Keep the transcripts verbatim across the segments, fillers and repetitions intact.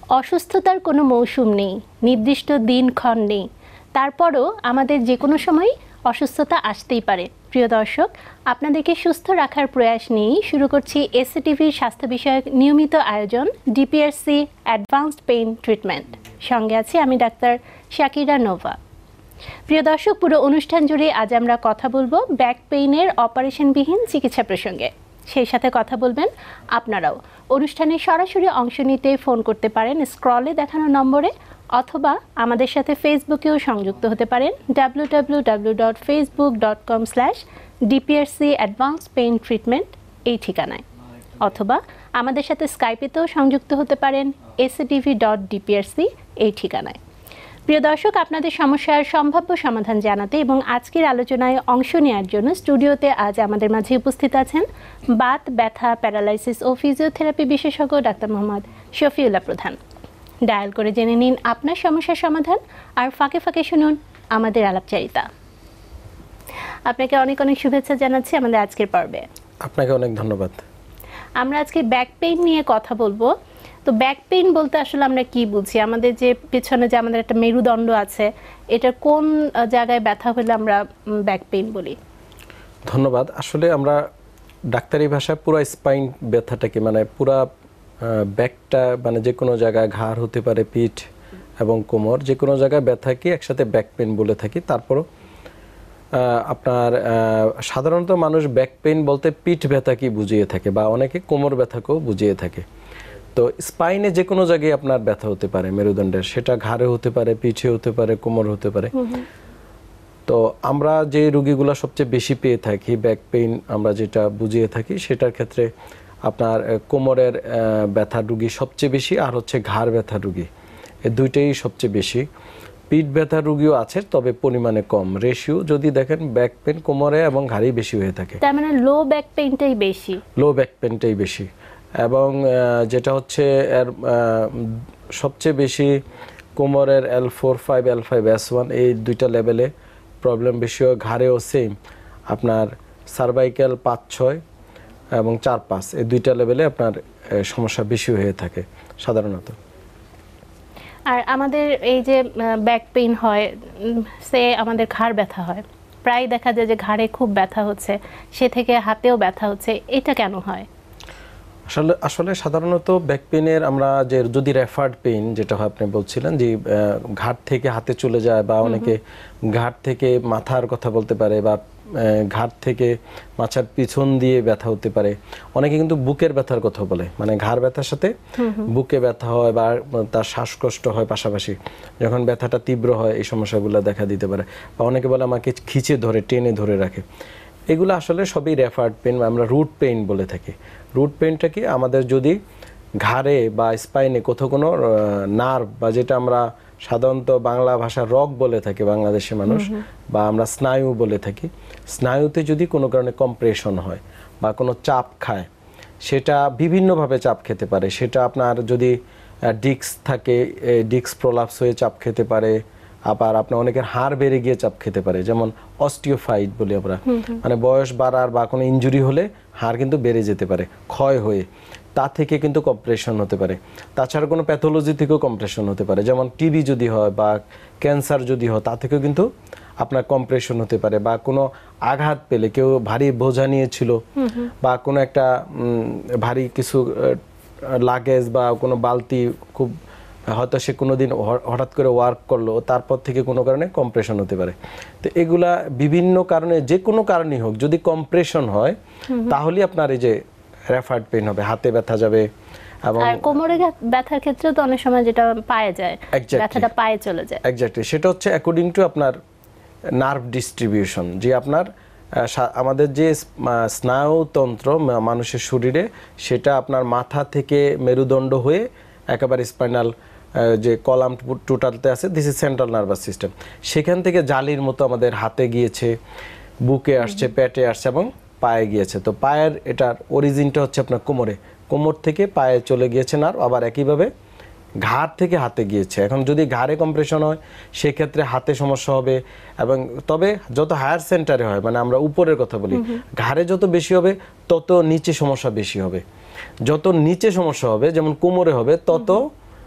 অসুস্থতার কোনো মৌসুম নেই, নির্দিষ্ট দিনক্ষণ নেই, তারপরও আমাদের যে কোনো সময় অসুস্থতা আসতেই পারে। প্রিয় দর্শক, আপনাদেরকে সুস্থ রাখার প্রয়াস নিয়েই শুরু করছি এসএটিভির স্বাস্থ্য বিষয়ক নিয়মিত আয়োজন ডিপিআরসি অ্যাডভান্সড পেইন ট্রিটমেন্ট। সঙ্গে আছি আমি ডাক্তার শাকিরা নোভা। প্রিয় দর্শক, পুরো অনুষ্ঠান জুড়ে আজ আমরা কথা বলবো ব্যাক পেইনের অপারেশনবিহীন চিকিৎসা প্রসঙ্গে। সেই সাথে কথা বলবেন আপনারাও। অনুষ্ঠানে সরাসরি অংশ নিতে ফোন করতে পারেন স্ক্রলে দেখানো নম্বরে, অথবা আমাদের সাথে ফেসবুকেও সংযুক্ত হতে পারেন W W W dot Facebook dot com slash DPRC advance pain treatment এই ঠিকানায়, অথবা আমাদের সাথে স্কাইপেতেও সংযুক্ত হতে পারেন এসএটিভি ডট ডিপিআরসি এই ঠিকানায়। প্রিয় দর্শক, আপনাদের সমস্যার সম্ভাব্য সমাধান জানাতে এবং আজকের আলোচনায় অংশ নেওয়ার জন্য স্টুডিওতে আজ আমাদের মাঝে উপস্থিত আছেন বাত, ব্যথা, প্যারালাইসিস ও ফিজিওথেরাপি বিশেষজ্ঞ ডাক্তার মোহাম্মদ শফিউল্লাহ প্রধান। ডায়াল করে জেনে নিন আপনার সমস্যার সমাধান, আর ফাঁকে ফাঁকে শুনুন আমাদের আলাপচারিতা। আপনাকে অনেক অনেক শুভেচ্ছা জানাচ্ছি আমাদের আজকের পর্বে। আপনাকে অনেক ধন্যবাদ। আমরা আজকে ব্যাক পেইন নিয়ে কথা বলবো। তো ব্যাক পেইন বলতে আসলে আমরা কি বুঝি? আমাদের যে পেছনে যে আমাদের একটা মেরুদণ্ড আছে, এটা কোন জায়গায় ব্যথা হলে আমরা ব্যাক পেইন বলি? ধন্যবাদ। আসলে আমরা ডাক্তারি ভাষায় পুরো স্পাইন ব্যথাটাকে, মানে পুরা ব্যাকটা, মানে যে কোনো জায়গায় ঘাড় হতে পারে, পিঠ এবং কোমর, যে কোনো জায়গায় ব্যথাকে একসাথে ব্যাক পেইন বলে থাকি। তারপরও আপনার সাধারণত মানুষ ব্যাক পেইন বলতে পিঠ ব্যথাকে বুঝিয়ে থাকে, বা অনেকে কোমর ব্যথাকেও বুঝিয়ে থাকে। তো স্পাইনে যে কোনো জায়গায় আপনার ব্যথা হতে পারে মেরুদণ্ডের, সেটা ঘাড়ে হতে পারে, পিঠে হতে পারে, কোমর হতে পারে। তো আমরা যে রোগীগুলো সবচেয়ে বেশি পেয়ে থাকি ব্যাক পেইন, আমরা যেটা বুঝিয়ে থাকি, সেটার ক্ষেত্রে আপনার কোমরের ব্যথা রোগী সবচেয়ে বেশি, আর হচ্ছে ঘাড় ব্যথা রোগী, এই দুইটাই সবচেয়ে বেশি। পিঠ ব্যথা রোগীও আছে, তবে পরিমাণে কম। রেশিও যদি দেখেন, ব্যাক পেইন কোমরে এবং ঘাড়েই বেশি হয়ে থাকে। তার মানে লো ব্যাক পেইনটাই বেশি। লো ব্যাক পেইনটাই বেশি, এবং যেটা হচ্ছে এর সবচেয়ে বেশি কোমরের L four five L five S one এই দুইটা লেভেলে প্রবলেম বেশি হয়। ঘাড়েও সেম, আপনার সার্ভাইকেল পাঁচ ছয় এবং চার পাঁচ এই দুইটা লেভেলে আপনার সমস্যা বেশি হয়ে থাকে সাধারণত। আর আমাদের এই যে ব্যাক পেইন হয়, সে আমাদের ঘাড় ব্যথা হয়, প্রায় দেখা যায় যে ঘাড়ে খুব ব্যথা হচ্ছে, সে থেকে হাতেও ব্যথা হচ্ছে, এটা কেন হয়? আসলে আসলে সাধারণত ব্যাক পেইনের আমরা যে যদি রেফার্ড পেইন যেটা হয়, আপনি বলছিলেন যে ঘাট থেকে হাতে চলে যায়, বা অনেকে ঘাট থেকে মাথার কথা বলতে পারে, বা ঘাট থেকে মাথার পিছন দিয়ে ব্যথা হতে পারে। অনেকে কিন্তু বুকের ব্যথার কথা বলে, মানে ঘাড় ব্যথার সাথে বুকে ব্যথা হয়, বা তার শ্বাসকষ্ট হয় পাশাপাশি। যখন ব্যথাটা তীব্র হয়, এই সমস্যাগুলো দেখা দিতে পারে। বা অনেকে বলে আমাকে খিচে ধরে, টেনে ধরে রাখে। এগুলো আসলে সবই রেফার্ড পেইন, আমরা রুট পেইন বলে থাকি। রুট পেইনটা কি, আমাদের যদি ঘাড়ে বা স্পাইনে কোথাও কোনো নার্ভ, বা যেটা আমরা সাধারণত বাংলা ভাষা রগ বলে থাকি বাংলাদেশি মানুষ, বা আমরা স্নায়ু বলে থাকি, স্নায়ুতে যদি কোনো কারণে কম্প্রেশন হয় বা কোনো চাপ খায়, সেটা বিভিন্নভাবে চাপ খেতে পারে। সেটা আপনার যদি ডিস্ক থাকে, ডিস্ক প্রলাপস হয়ে চাপ খেতে পারে। আবার আপনার অনেকের হাড় বেড়ে গিয়ে চাপ খেতে পারে, যেমন অস্টিওফাইট বলি আমরা, মানে বয়স বাড়ার বা কোনো ইনজুরি হলে হাড় কিন্তু বেড়ে যেতে পারে ক্ষয় হয়ে, তা থেকে কিন্তু কম্প্রেশন হতে পারে। তাছাড়া কোনো প্যাথোলজি থেকেও কম্প্রেশন হতে পারে, যেমন টিবি যদি হয় বা ক্যান্সার যদি হয়, তা থেকেও কিন্তু আপনার কম্প্রেশন হতে পারে। বা কোনো আঘাত পেলে, কেউ ভারী বোঝা নিয়েছিল, বা কোনো একটা ভারী কিছু লাগেজ বা কোনো বালতি, খুব হয়তো সে কোনো দিন হঠাৎ করে ওয়ার্ক করলো, তারপর থেকে কোনো কারণে কম্প্রেশন হতে পারে। তো এগুলা বিভিন্ন কারণে, যে কোনো কারণেই হোক, যদি কম্প্রেশন হয়, তাহলে আপনার এই যে রেফার্ড পেইন হবে, হাতে ব্যথা যাবে। এবং কোমরে ব্যথার ক্ষেত্রে তো অনেক সময় যেটা পায়ে যায়, ব্যথাটা পায়ে চলে যায়। এক্স্যাক্টলি, সেটা হচ্ছে অ্যাকর্ডিং টু আপনার নার্ভ ডিস্ট্রিবিউশন, যে আপনার আমাদের যে স্নায়ুতন্ত্র মানুষের শরীরে, সেটা আপনার মাথা থেকে মেরুদণ্ড হয়ে একেবারে স্পাইনাল যে কলাম টোটালতে আছে, this is central nervous system, সেখান থেকে জালির মতো আমাদের হাতে গিয়েছে, বুকে আসছে, পেটে আসছে এবং পায়ে গিয়েছে। তো পায়ের এটার অরিজিনটা হচ্ছে আপনার কোমরে, কোমর থেকে পায়ে চলে গিয়েছে নার্ভ, আবার একইভাবে ঘাড় থেকে হাতে গিয়েছে। এখন যদি ঘাড়ে কম্প্রেশন হয়, সেক্ষেত্রে হাতে সমস্যা হবে। এবং তবে যত হায়ার সেন্টারে হয়, মানে আমরা উপরের কথা বলি, ঘাড়ে যত বেশি হবে তত নিচে সমস্যা বেশি হবে। যত নিচে সমস্যা হবে, যেমন কোমরে হবে, তত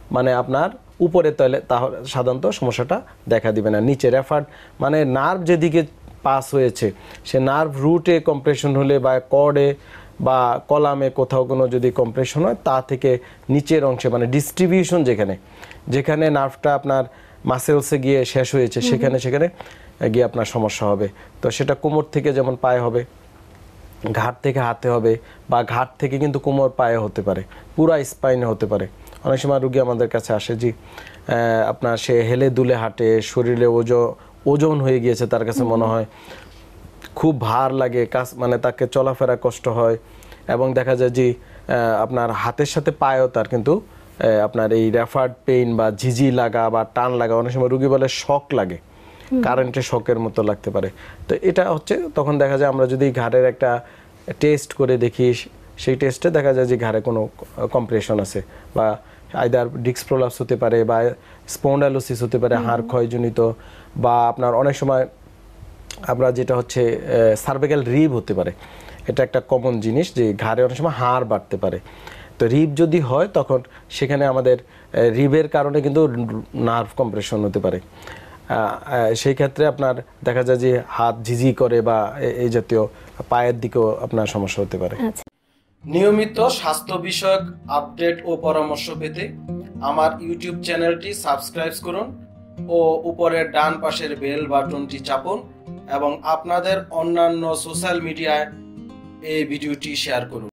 মানে আপনার উপরে তলে তাহলে সাধারণত সমস্যাটা দেখা দিবে না। নিচে রেফার্ড মানে নার্ভ যেদিকে পাস হয়েছে সে নার্ভ রুটে কম্প্রেশন হলে বা কর্ডে বা কলামে কোথাও কোনো যদি কম্প্রেশন হয় তা থেকে নিচের অংশে মানে ডিস্ট্রিবিউশন যেখানে যেখানে নার্ভটা আপনার মাসেলসে গিয়ে শেষ হয়েছে সেখানে সেখানে গিয়ে আপনার সমস্যা হবে। তো সেটা কোমর থেকে যেমন পায়ে হবে, ঘাট থেকে হাতে হবে, বা ঘাট থেকে কিন্তু কোমর পায়ে হতে পারে, পুরা স্পাইনে হতে পারে। অনেক সময় রুগী আমাদের কাছে আসে যে আপনার সে হেলে দুলে হাঁটে, শরীরে ওজন ওজন হয়ে গিয়েছে, তার কাছে মনে হয় খুব ভার লাগে, কাজ মানে তাকে চলাফেরা কষ্ট হয়, এবং দেখা যায় যে আপনার হাতের সাথে পায়েও তার কিন্তু আপনার এই রেফার্ড পেইন বা ঝিঝি লাগা বা টান লাগা, অনেক সময় রুগী বলে শক লাগে, কারেন্টের শকের মতো লাগতে পারে। তো এটা হচ্ছে তখন দেখা যায় আমরা যদি ঘাড়ের একটা টেস্ট করে দেখি, সেই টেস্টে দেখা যায় যে ঘাড়ে কোনো কম্প্রেশন আছে, বা আইদার ডিস্ক প্রলাপস হতে পারে, বা স্পন্ডাইলোসিস হতে পারে, হাড় ক্ষয়জনিত, বা আপনার অনেক সময় আমরা যেটা হচ্ছে সার্ভিক্যাল রিব হতে পারে। এটা একটা কমন জিনিস যে ঘাড়ে অনেক সময় হাড় বাড়তে পারে। তো রিব যদি হয় তখন সেখানে আমাদের রিবের কারণে কিন্তু নার্ভ কম্প্রেশন হতে পারে। সেই ক্ষেত্রে আপনার দেখা যায় যে হাত ঝিঝি করে বা এই জাতীয় পায়ের দিকেও আপনার সমস্যা হতে পারে। নিয়মিত স্বাস্থ্য বিষয়ক আপডেট ও পরামর্শ পেতে আমার ইউটিউব চ্যানেলটি সাবস্ক্রাইব করুন ও উপরের ডান পাশের বেল বাটনটি চাপুন, এবং আপনাদের অন্যান্য সোশ্যাল মিডিয়ায় এই ভিডিওটি শেয়ার করুন।